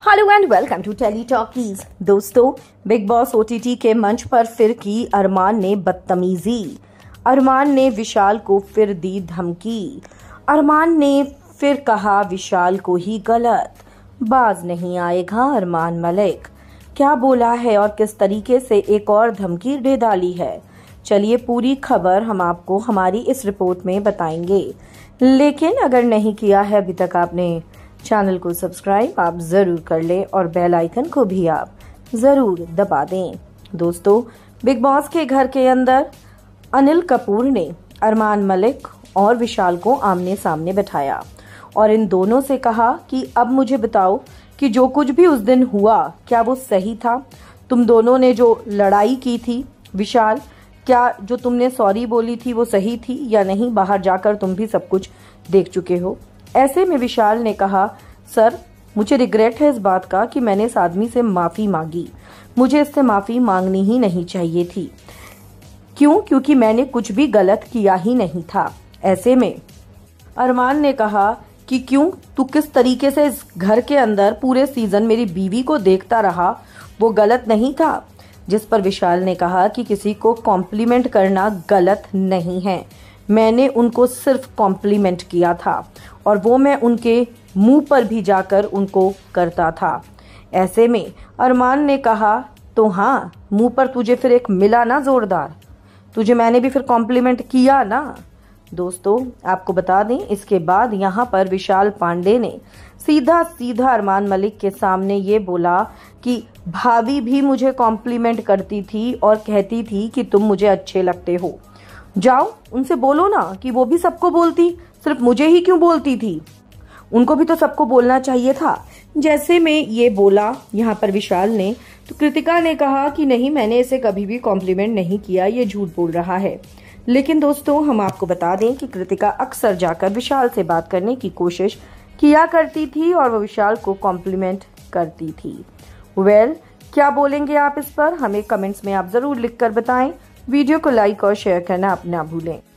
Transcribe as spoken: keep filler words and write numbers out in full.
Hello and welcome to Telly Talkies. दोस्तों, Bigg Boss OTT के मंच पर फिर की अरमान ने बदतमीजी। अरमान ने विशाल को फिर दी धमकी। अरमान ने फिर कहा विशाल को ही गलत। बाज नहीं आएगा अरमान मलिक। क्या बोला है और किस तरीके से एक और धमकी दे डाली है, चलिए पूरी खबर हम आपको हमारी इस रिपोर्ट में बताएंगे। लेकिन अगर नहीं किया है अभी तक आपने चैनल को सब्सक्राइब, आप जरूर कर लें और बेल आइकन को भी आप जरूर दबा दें। दोस्तों, बिग बॉस के घर के अंदर अनिल कपूर ने अरमान मलिक और विशाल को आमने सामने बैठाया और इन दोनों से कहा कि अब मुझे बताओ कि जो कुछ भी उस दिन हुआ क्या वो सही था। तुम दोनों ने जो लड़ाई की थी, विशाल, क्या जो तुमने सॉरी बोली थी वो सही थी या नहीं? बाहर जाकर तुम भी सब कुछ देख चुके हो। ऐसे में विशाल ने कहा, सर मुझे रिग्रेट है इस बात का कि मैंने इस आदमी से माफी मांगी। मुझे इससे माफी मांगनी ही नहीं चाहिए थी। क्यों? क्योंकि मैंने कुछ भी गलत किया ही नहीं था। ऐसे में अरमान ने कहा कि क्यों तू किस तरीके से इस घर के अंदर पूरे सीजन मेरी बीवी को देखता रहा, वो गलत नहीं था। जिस पर विशाल ने कहा कि किसी को कॉम्प्लीमेंट करना गलत नहीं है, मैंने उनको सिर्फ कॉम्प्लीमेंट किया था और वो मैं उनके मुंह पर भी जाकर उनको करता था। ऐसे में अरमान ने कहा, तो हाँ, मुंह पर तुझे फिर एक मिला ना जोरदार, तुझे मैंने भी फिर कॉम्प्लीमेंट किया ना। दोस्तों, आपको बता दें, इसके बाद यहाँ पर विशाल पांडे ने सीधा सीधा अरमान मलिक के सामने ये बोला कि भाभी भी मुझे कॉम्प्लीमेंट करती थी और कहती थी कि तुम मुझे अच्छे लगते हो। जाओ उनसे बोलो ना कि वो भी सबको बोलती, सिर्फ मुझे ही क्यों बोलती थी? उनको भी तो सबको बोलना चाहिए था। जैसे में ये बोला यहाँ पर विशाल ने, तो कृतिका ने कहा कि नहीं, मैंने इसे कभी भी कॉम्प्लीमेंट नहीं किया, ये झूठ बोल रहा है। लेकिन दोस्तों, हम आपको बता दें कि कृतिका अक्सर जाकर विशाल से बात करने की कोशिश किया करती थी और वो विशाल को कॉम्प्लीमेंट करती थी। वेल well, क्या बोलेंगे आप इस पर? हमें कमेंट्स में आप जरूर लिखकर बताएं। वीडियो को लाइक और शेयर करना आप ना भूलें।